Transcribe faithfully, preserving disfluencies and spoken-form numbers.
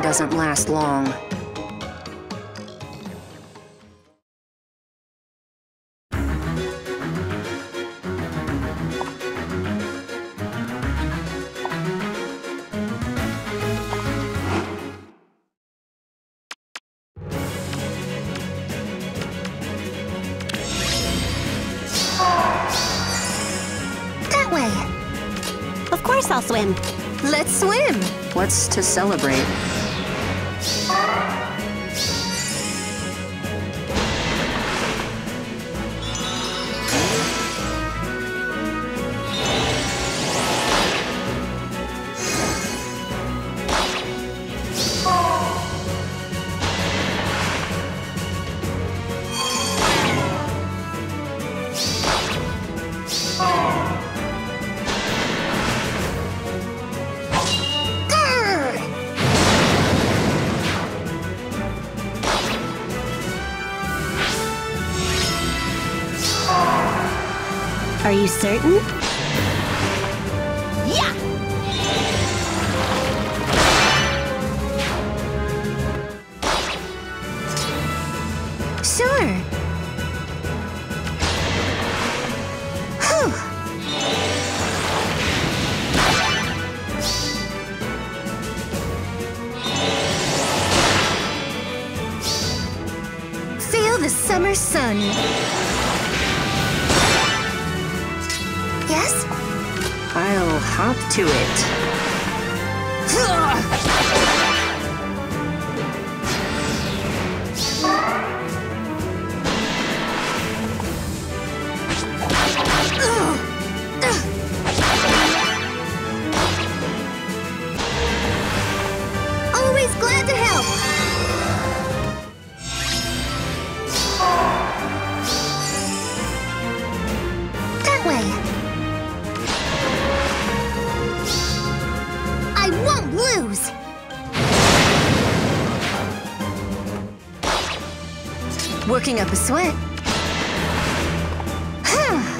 doesn't last long. That way. Of course I'll swim. Let's swim. What's to celebrate? Are you certain? Yeah! Sure. Whew. Feel the summer sun. Yes? I'll hop to it. Always glad to help. That way. I won't lose! Working up a sweat.